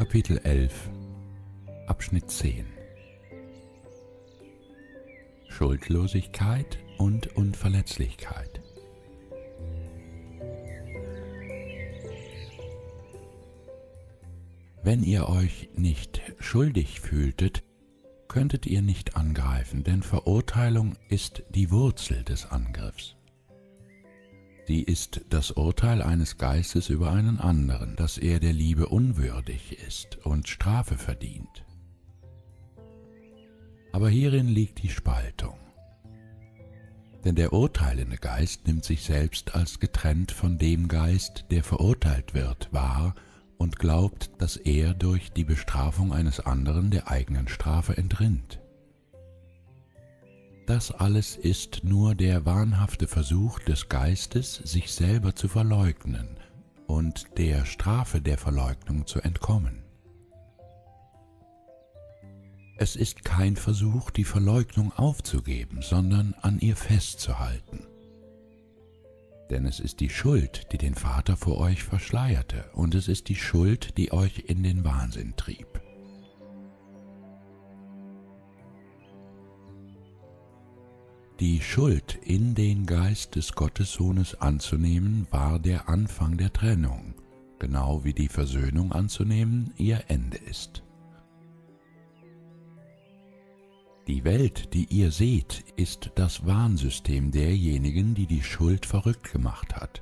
Kapitel 11, Abschnitt 10. Schuldlosigkeit und Unverletzlichkeit. Wenn ihr euch nicht schuldig fühltet, könntet ihr nicht angreifen, denn Verurteilung ist die Wurzel des Angriffs. Sie ist das Urteil eines Geistes über einen anderen, dass er der Liebe unwürdig ist und Strafe verdient. Aber hierin liegt die Spaltung. Denn der urteilende Geist nimmt sich selbst als getrennt von dem Geist, der verurteilt wird, wahr und glaubt, dass er durch die Bestrafung eines anderen der eigenen Strafe entrinnt. Das alles ist nur der wahnhafte Versuch des Geistes, sich selber zu verleugnen und der Strafe der Verleugnung zu entkommen. Es ist kein Versuch, die Verleugnung aufzugeben, sondern an ihr festzuhalten. Denn es ist die Schuld, die den Vater vor euch verschleierte, und es ist die Schuld, die euch in den Wahnsinn trieb. Die Schuld in den Geist des Gottessohnes anzunehmen, war der Anfang der Trennung, genau wie die Versöhnung anzunehmen ihr Ende ist. Die Welt, die ihr seht, ist das Wahnsystem derjenigen, die die Schuld verrückt gemacht hat.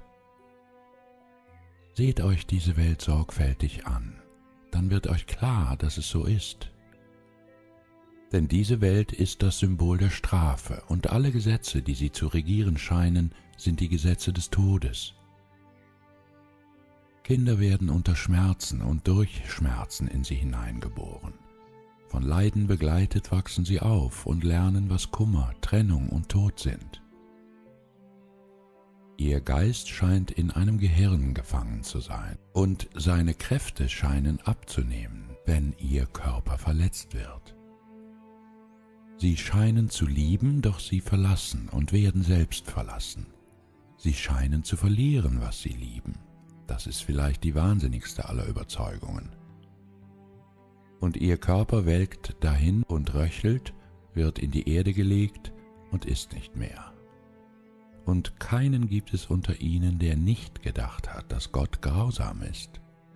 Seht euch diese Welt sorgfältig an, dann wird euch klar, dass es so ist. Denn diese Welt ist das Symbol der Strafe, und alle Gesetze, die sie zu regieren scheinen, sind die Gesetze des Todes. Kinder werden unter Schmerzen und durch Schmerzen in sie hineingeboren. Von Leiden begleitet wachsen sie auf und lernen, was Kummer, Trennung und Tod sind. Ihr Geist scheint in einem Gehirn gefangen zu sein, und seine Kräfte scheinen abzunehmen, wenn ihr Körper verletzt wird. Sie scheinen zu lieben, doch sie verlassen und werden selbst verlassen. Sie scheinen zu verlieren, was sie lieben. Das ist vielleicht die wahnsinnigste aller Überzeugungen. Und ihr Körper welkt dahin und röchelt, wird in die Erde gelegt und ist nicht mehr. Und keinen gibt es unter ihnen, der nicht gedacht hat, dass Gott grausam ist.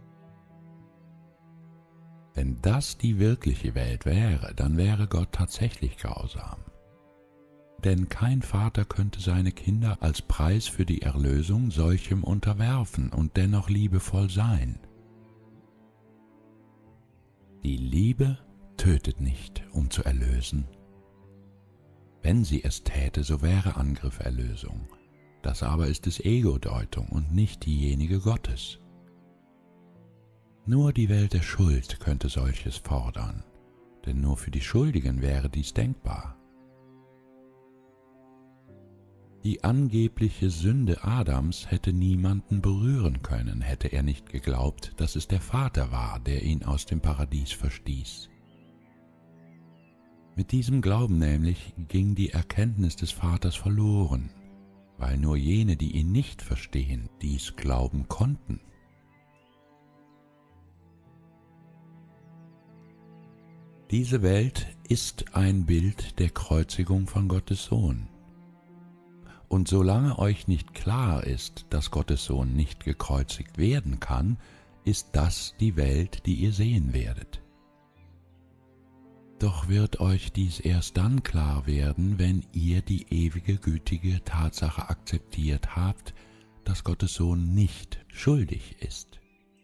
Wenn das die wirkliche Welt wäre, dann wäre Gott tatsächlich grausam. Denn kein Vater könnte seine Kinder als Preis für die Erlösung solchem unterwerfen und dennoch liebevoll sein. Die Liebe tötet nicht, um zu erlösen. Wenn sie es täte, so wäre Angriff Erlösung. Das aber ist des Ego-Deutung und nicht diejenige Gottes. Nur die Welt der Schuld könnte solches fordern, denn nur für die Schuldigen wäre dies denkbar. Die angebliche Sünde Adams hätte niemanden berühren können, hätte er nicht geglaubt, dass es der Vater war, der ihn aus dem Paradies verstieß. Mit diesem Glauben nämlich ging die Erkenntnis des Vaters verloren, weil nur jene, die ihn nicht verstehen, dies glauben konnten. Diese Welt ist ein Bild der Kreuzigung von Gottes Sohn. Und solange euch nicht klar ist, dass Gottes Sohn nicht gekreuzigt werden kann, ist das die Welt, die ihr sehen werdet. Doch wird euch dies erst dann klar werden, wenn ihr die ewige, gütige Tatsache akzeptiert habt, dass Gottes Sohn nicht schuldig ist.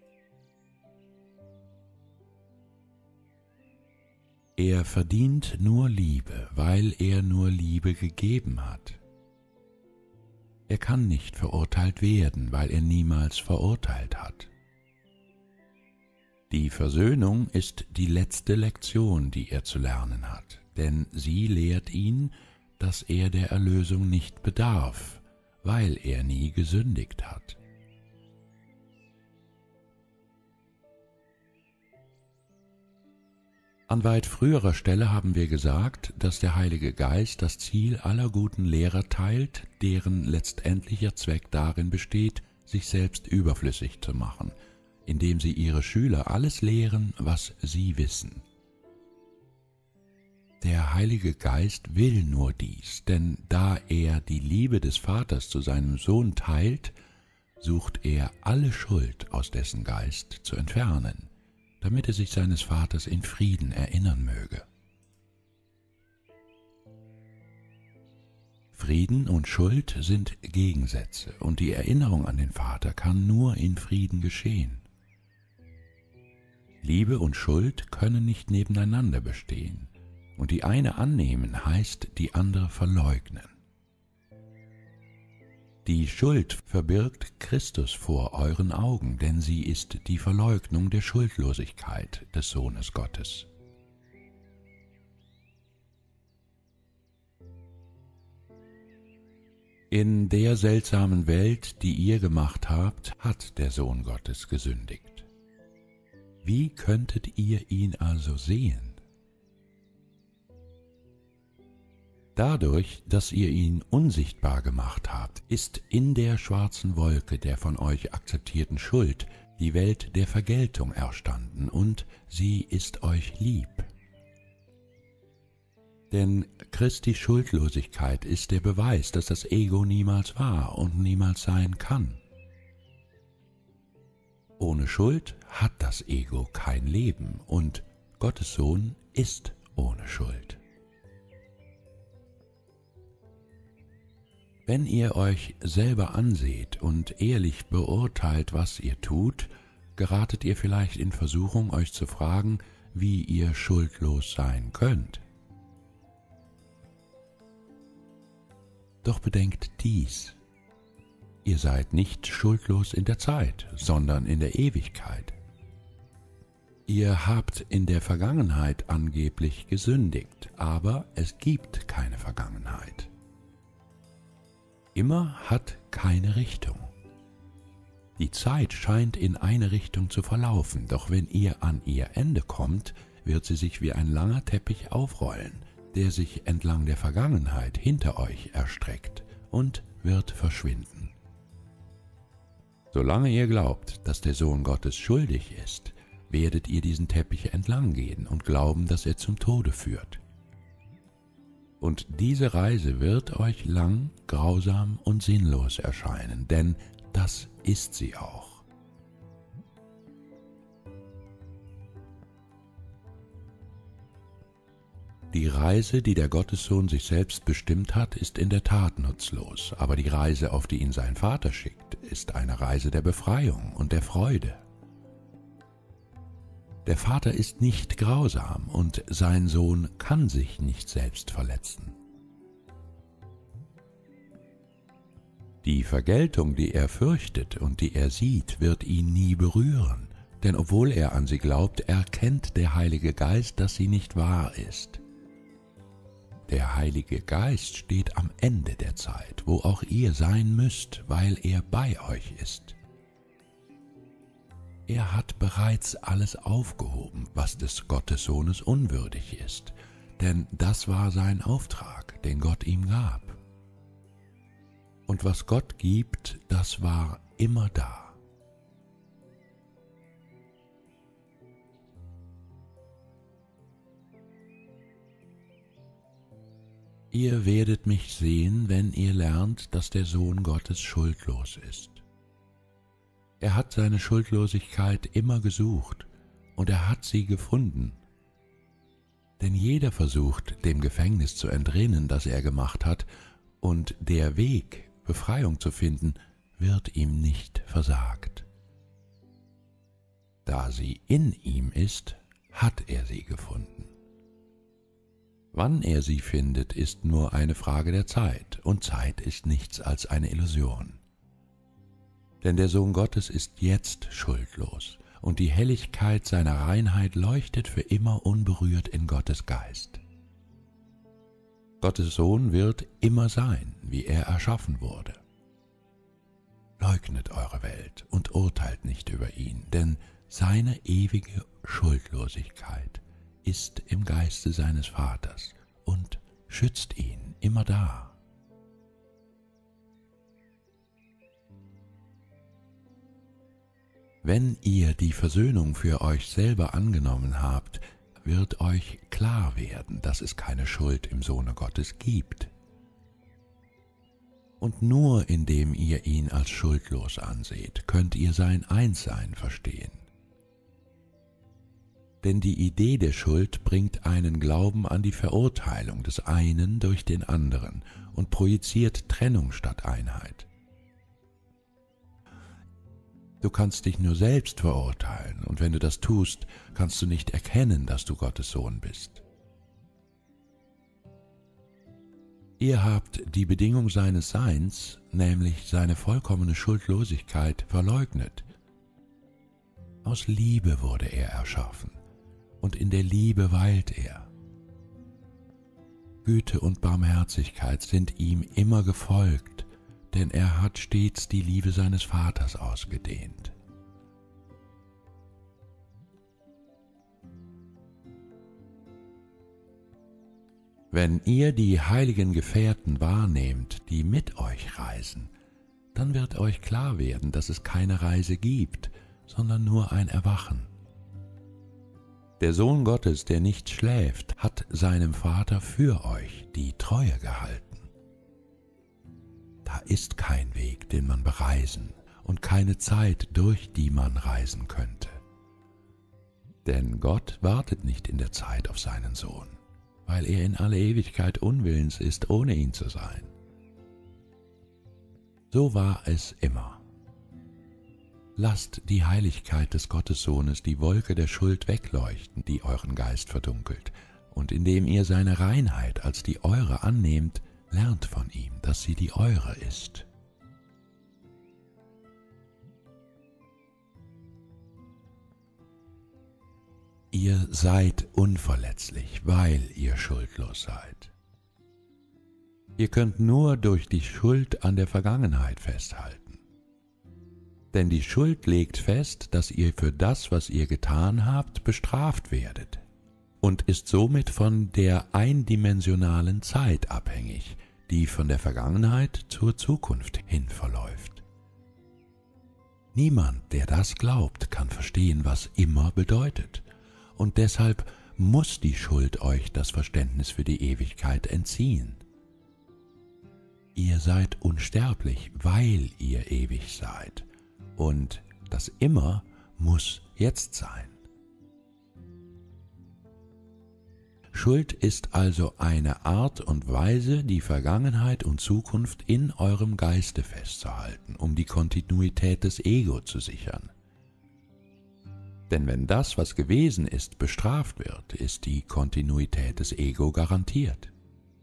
Er verdient nur Liebe, weil er nur Liebe gegeben hat. Er kann nicht verurteilt werden, weil er niemals verurteilt hat. Die Versöhnung ist die letzte Lektion, die er zu lernen hat, denn sie lehrt ihn, dass er der Erlösung nicht bedarf, weil er nie gesündigt hat. An weit früherer Stelle haben wir gesagt, dass der Heilige Geist das Ziel aller guten Lehrer teilt, deren letztendlicher Zweck darin besteht, sich selbst überflüssig zu machen, indem sie ihre Schüler alles lehren, was sie wissen. Der Heilige Geist will nur dies, denn da er die Liebe des Vaters zu seinem Sohn teilt, sucht er alle Schuld aus dessen Geist zu entfernen, damit er sich seines Vaters in Frieden erinnern möge. Frieden und Schuld sind Gegensätze, und die Erinnerung an den Vater kann nur in Frieden geschehen. Liebe und Schuld können nicht nebeneinander bestehen, und die eine annehmen heißt die andere verleugnen. Die Schuld verbirgt Christus vor euren Augen, denn sie ist die Verleugnung der Schuldlosigkeit des Sohnes Gottes. In der seltsamen Welt, die ihr gemacht habt, hat der Sohn Gottes gesündigt. Wie könntet ihr ihn also sehen? Dadurch, dass ihr ihn unsichtbar gemacht habt, ist in der schwarzen Wolke der von euch akzeptierten Schuld die Welt der Vergeltung erstanden, und sie ist euch lieb. Denn Christi Schuldlosigkeit ist der Beweis, dass das Ego niemals war und niemals sein kann. Ohne Schuld hat das Ego kein Leben, und Gottes Sohn ist ohne Schuld. Wenn ihr euch selber anseht und ehrlich beurteilt, was ihr tut, geratet ihr vielleicht in Versuchung, euch zu fragen, wie ihr schuldlos sein könnt. Doch bedenkt dies: Ihr seid nicht schuldlos in der Zeit, sondern in der Ewigkeit. Ihr habt in der Vergangenheit angeblich gesündigt, aber es gibt keine Vergangenheit. Immer hat keine Richtung. Die Zeit scheint in eine Richtung zu verlaufen, doch wenn ihr an ihr Ende kommt, wird sie sich wie ein langer Teppich aufrollen, der sich entlang der Vergangenheit hinter euch erstreckt und wird verschwinden. Solange ihr glaubt, dass der Sohn Gottes schuldig ist, werdet ihr diesen Teppich entlang gehen und glauben, dass er zum Tode führt. Und diese Reise wird euch lang, grausam und sinnlos erscheinen, denn das ist sie auch. Die Reise, die der Gottessohn sich selbst bestimmt hat, ist in der Tat nutzlos, aber die Reise, auf die ihn sein Vater schickt, ist eine Reise der Befreiung und der Freude. Der Vater ist nicht grausam und sein Sohn kann sich nicht selbst verletzen. Die Vergeltung, die er fürchtet und die er sieht, wird ihn nie berühren, denn obwohl er an sie glaubt, erkennt der Heilige Geist, dass sie nicht wahr ist. Der Heilige Geist steht am Ende der Zeit, wo auch ihr sein müsst, weil er bei euch ist. Er hat bereits alles aufgehoben, was des Gottessohnes unwürdig ist, denn das war sein Auftrag, den Gott ihm gab. Und was Gott gibt, das war immer da. Ihr werdet mich sehen, wenn ihr lernt, dass der Sohn Gottes schuldlos ist. Er hat seine Schuldlosigkeit immer gesucht und er hat sie gefunden. Denn jeder versucht, dem Gefängnis zu entrinnen, das er gemacht hat, und der Weg, Befreiung zu finden, wird ihm nicht versagt. Da sie in ihm ist, hat er sie gefunden. Wann er sie findet, ist nur eine Frage der Zeit, und Zeit ist nichts als eine Illusion. Denn der Sohn Gottes ist jetzt schuldlos, und die Helligkeit seiner Reinheit leuchtet für immer unberührt in Gottes Geist. Gottes Sohn wird immer sein, wie er erschaffen wurde. Leugnet eure Welt und urteilt nicht über ihn, denn seine ewige Schuldlosigkeit ist im Geiste seines Vaters und schützt ihn immer da. Wenn ihr die Versöhnung für euch selber angenommen habt, wird euch klar werden, dass es keine Schuld im Sohne Gottes gibt. Und nur indem ihr ihn als schuldlos anseht, könnt ihr sein Einssein verstehen. Denn die Idee der Schuld bringt einen Glauben an die Verurteilung des einen durch den anderen und projiziert Trennung statt Einheit. Du kannst dich nur selbst verurteilen, und wenn du das tust, kannst du nicht erkennen, dass du Gottes Sohn bist. Ihr habt die Bedingung seines Seins, nämlich seine vollkommene Schuldlosigkeit, verleugnet. Aus Liebe wurde er erschaffen, und in der Liebe weilt er. Güte und Barmherzigkeit sind ihm immer gefolgt, denn er hat stets die Liebe seines Vaters ausgedehnt. Wenn ihr die heiligen Gefährten wahrnehmt, die mit euch reisen, dann wird euch klar werden, dass es keine Reise gibt, sondern nur ein Erwachen. Der Sohn Gottes, der nicht schläft, hat seinem Vater für euch die Treue gehalten. Da ist kein Weg, den man bereisen, und keine Zeit, durch die man reisen könnte. Denn Gott wartet nicht in der Zeit auf seinen Sohn, weil er in alle Ewigkeit unwillens ist, ohne ihn zu sein. So war es immer. Lasst die Heiligkeit des Gottessohnes die Wolke der Schuld wegleuchten, die euren Geist verdunkelt, und indem ihr seine Reinheit als die eure annehmt, lernt von ihm, dass sie die eure ist. Ihr seid unverletzlich, weil ihr schuldlos seid. Ihr könnt nur durch die Schuld an der Vergangenheit festhalten. Denn die Schuld legt fest, dass ihr für das, was ihr getan habt, bestraft werdet, und ist somit von der eindimensionalen Zeit abhängig, die von der Vergangenheit zur Zukunft hin verläuft. Niemand, der das glaubt, kann verstehen, was immer bedeutet, und deshalb muss die Schuld euch das Verständnis für die Ewigkeit entziehen. Ihr seid unsterblich, weil ihr ewig seid, und das Immer muss jetzt sein. Schuld ist also eine Art und Weise, die Vergangenheit und Zukunft in eurem Geiste festzuhalten, um die Kontinuität des Ego zu sichern. Denn wenn das, was gewesen ist, bestraft wird, ist die Kontinuität des Ego garantiert.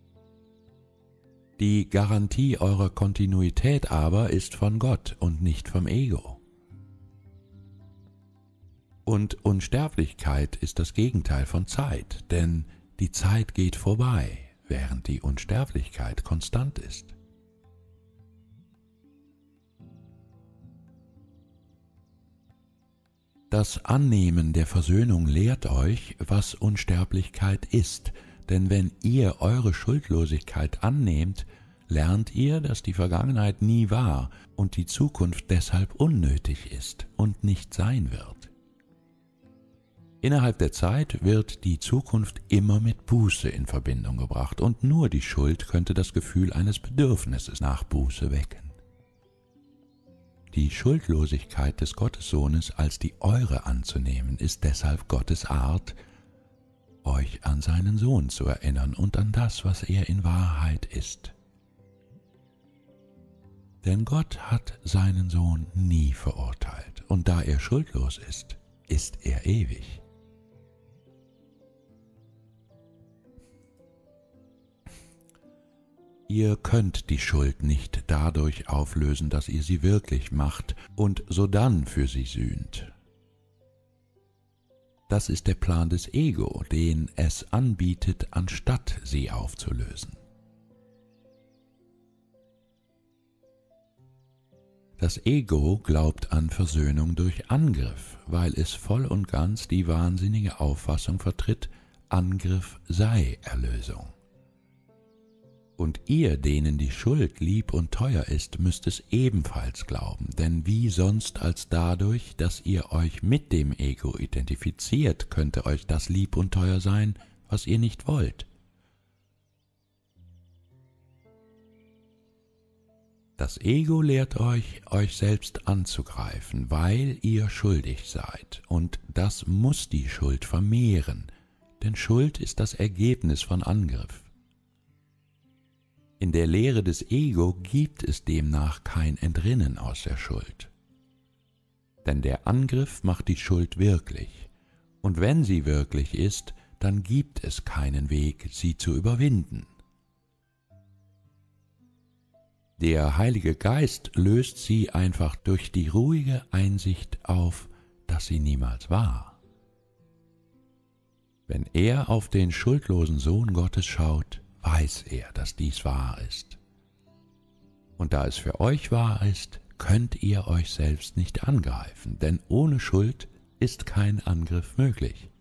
Die Garantie eurer Kontinuität aber ist von Gott und nicht vom Ego. Und Unsterblichkeit ist das Gegenteil von Zeit, denn die Zeit geht vorbei, während die Unsterblichkeit konstant ist. Das Annehmen der Versöhnung lehrt euch, was Unsterblichkeit ist, denn wenn ihr eure Schuldlosigkeit annehmt, lernt ihr, dass die Vergangenheit nie war und die Zukunft deshalb unnötig ist und nicht sein wird. Innerhalb der Zeit wird die Zukunft immer mit Buße in Verbindung gebracht, und nur die Schuld könnte das Gefühl eines Bedürfnisses nach Buße wecken. Die Schuldlosigkeit des Gottessohnes als die eure anzunehmen, ist deshalb Gottes Art, euch an seinen Sohn zu erinnern und an das, was er in Wahrheit ist. Denn Gott hat seinen Sohn nie verurteilt, und da er schuldlos ist, ist er ewig. Ihr könnt die Schuld nicht dadurch auflösen, dass ihr sie wirklich macht und sodann für sie sühnt. Das ist der Plan des Ego, den es anbietet, anstatt sie aufzulösen. Das Ego glaubt an Versöhnung durch Angriff, weil es voll und ganz die wahnsinnige Auffassung vertritt, Angriff sei Erlösung. Und ihr, denen die Schuld lieb und teuer ist, müsst es ebenfalls glauben, denn wie sonst als dadurch, dass ihr euch mit dem Ego identifiziert, könnte euch das lieb und teuer sein, was ihr nicht wollt. Das Ego lehrt euch, euch selbst anzugreifen, weil ihr schuldig seid, und das muss die Schuld vermehren, denn Schuld ist das Ergebnis von Angriff. In der Lehre des Ego gibt es demnach kein Entrinnen aus der Schuld. Denn der Angriff macht die Schuld wirklich, und wenn sie wirklich ist, dann gibt es keinen Weg, sie zu überwinden. Der Heilige Geist löst sie einfach durch die ruhige Einsicht auf, dass sie niemals war. Wenn er auf den schuldlosen Sohn Gottes schaut, weiß er, dass dies wahr ist. Und da es für euch wahr ist, könnt ihr euch selbst nicht angreifen, denn ohne Schuld ist kein Angriff möglich.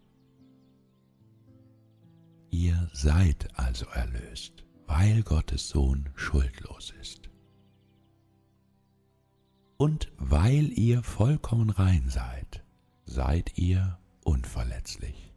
Ihr seid also erlöst, weil Gottes Sohn schuldlos ist. Und weil ihr vollkommen rein seid, seid ihr unverletzlich.